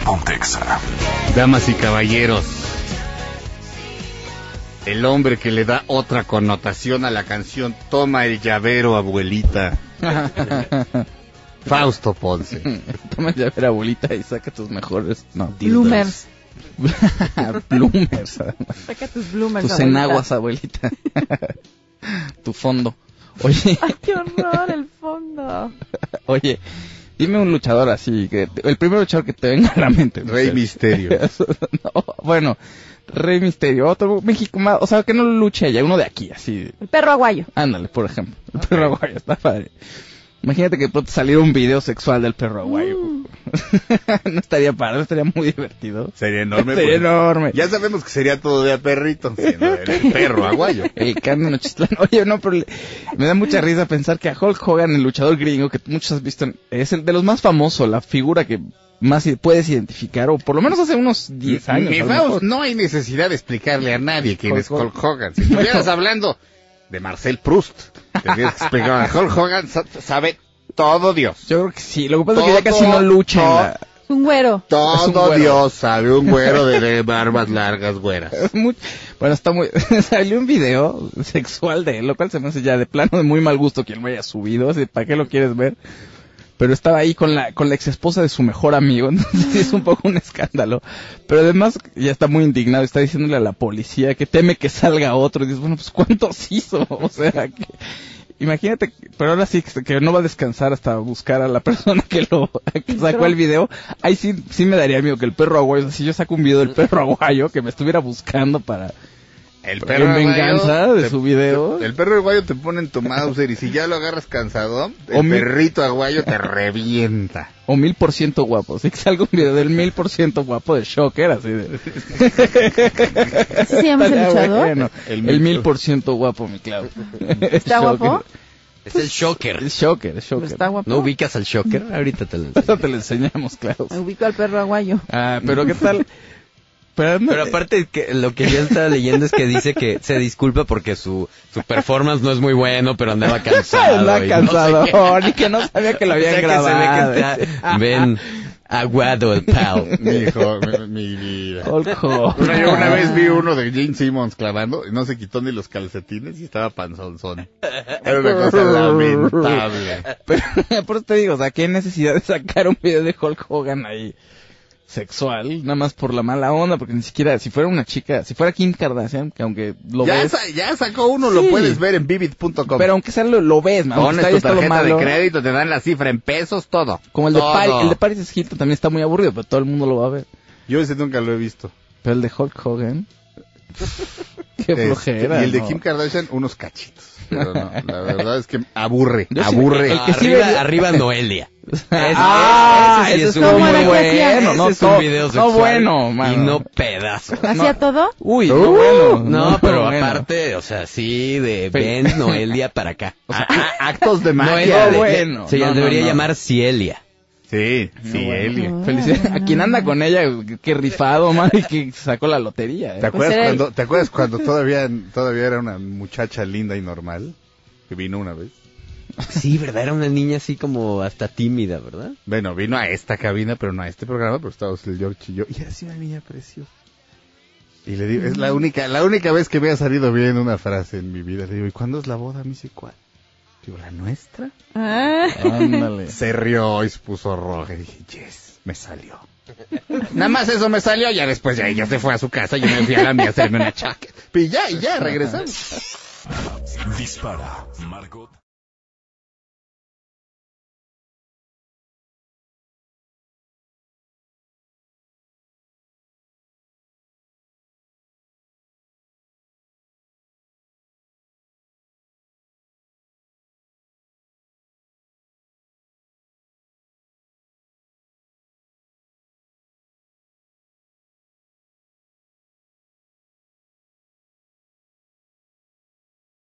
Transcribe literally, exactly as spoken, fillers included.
Ponte Exa. Damas y caballeros, el hombre que le da otra connotación a la canción Toma el llavero, abuelita. Fausto Ponce. Toma el llavero, abuelita, y saca tus mejores... No, Bloomers. Bloomers. Saca tus bloomers, Tus abuelita. enaguas, abuelita. Tu fondo. Oye, Ay, qué horror, el fondo. oye, dime un luchador así, que el primer luchador que te venga a la mente. Rey Misterio. No, bueno, Rey Misterio, otro México más, o sea, que no luche allá, uno de aquí, así. El perro aguayo. Ándale, por ejemplo, el perro aguayo, está padre. Imagínate que de pronto saliera un video sexual del perro aguayo. Mm. No estaría padre, no estaría muy divertido. Sería enorme. Sería porque enorme. Ya sabemos que sería todo de a perrito, siendo el perro aguayo. El carne Nochistlán. Oye, no, pero le- me da mucha risa pensar que a Hulk Hogan, el luchador gringo, que muchos has visto, es el de los más famosos, la figura que más i- puedes identificar, o por lo menos hace unos diez años. Mi a lo Faust, mejor. no hay necesidad de explicarle a nadie quién Hulk es Hulk Hogan. Si estuvieras hablando de Marcel Proust, tendrías que explicar a Hulk Hogan, sa- sabe todo Dios. Yo creo que sí, lo que pasa es que ya Todo, casi no lucha en todo. la- Es un güero. Es un Todo güero. Dios sabe, un güero de, de barbas largas, güeras. Es muy- bueno, está muy... Salió un video sexual de él, lo cual se me hace ya de plano de muy mal gusto que él lo haya subido, así, ¿para qué lo quieres ver? Pero estaba ahí con la con la ex esposa de su mejor amigo, entonces sí es un poco un escándalo. Pero además ya está muy indignado, está diciéndole a la policía que teme que salga otro. Y dices, bueno, pues ¿cuántos hizo? O sea, que... Imagínate, pero ahora sí que, que no va a descansar hasta buscar a la persona que lo que sacó el video. Ahí sí sí me daría miedo que el perro aguayo, si yo saco un video del perro aguayo, que me estuviera buscando para... El Pero en venganza de te- su video. te- el perro aguayo te pone en tu Mauser y si ya lo agarras cansado, el O mi- perrito aguayo te revienta. O mil por ciento guapo, sí que salga un video del mil por ciento guapo de Shocker, así de... ¿Así se llama ese Estaría luchador? bueno. El El mil- mil por ciento guapo, mi Clau. ¿Está Shocker. guapo? Es el Shocker. Es Shocker, es Pero Shocker. está guapo. ¿No ubicas al Shocker? Ahorita te lo enseño. Eso te lo enseñamos, Clau. Me ubico al perro aguayo. Ah, pero ¿qué tal? Pero, Pero aparte que lo que yo estaba leyendo es que dice que se disculpa porque su, su performance no es muy bueno, pero andaba cansado. Anda y cansado, No sé qué. ni que no sabía que lo O habían sea, que grabado. se ve que está ven aguado el pal. Mi hijo, mi, mi vida. Hulk Hogan. Una, yo una vez vi uno de Gene Simmons clavando y no se quitó ni los calcetines y estaba panzonzón. Era una cosa lamentable. Pero, por eso te digo, o sea, qué necesidad de sacar un video de Hulk Hogan ahí sexual, nada más por la mala onda, porque ni siquiera, si fuera una chica, si fuera Kim Kardashian, que aunque lo Ya, ves, sa- ya sacó uno, Sí. lo puedes ver en vivid punto com. pero aunque sea lo, lo ves, man, Pones está- tu está lo tarjeta de malo. crédito, te dan la cifra en pesos, todo. Como el de, Todo. Paris, el de Paris Hilton también está muy aburrido, pero todo el mundo lo va a ver. Yo ese nunca lo he visto. Pero el de Hulk Hogan, qué Este, flojera. y el de ¿no? Kim Kardashian, unos cachitos. Pero no, la verdad es que aburre, Yo sí- aburre. el que sí arriba, ve- arriba Noelia. Ese- Ah, ese sí ese es estuvo un muy video- bueno, ese no, es un no, video no sexual bueno, mano. y no pedazo. ¿Hacía todo? Uy, Uh, no bueno. No, pero bueno. aparte, o sea, sí, de Fe- ven Noelia para acá. O sea, Ah, actos de magia. Noelia, no, de- bueno. se No, no, debería no. llamar Cielia. Sí, sí, bueno. Elio. Felicidades. A quien anda con ella, qué rifado, man, y que sacó la lotería. ¿Te ¿eh? acuerdas era el- cuando, ¿te acuerdas cuando todavía, todavía era una muchacha linda y normal? Que vino una vez. Sí, ¿verdad? Era una niña así como hasta tímida, ¿verdad? Bueno, vino a esta cabina, pero no a este programa, pero estábamos el George y yo. Y era así una niña preciosa. Y le digo, es la única, la única vez que me ha salido bien una frase en mi vida. Le digo, ¿y cuándo es la boda? Me dice, ¿cuál? Digo, ¿la nuestra? Ah. Ándale. Se rió y se puso roja. Y dije, yes, me salió. Nada más eso me salió, ya después ya ella se fue a su casa, yo me fui a la mía a hacerme una chaqueta. Y ya, y ya, regresamos. Dispara, Margot.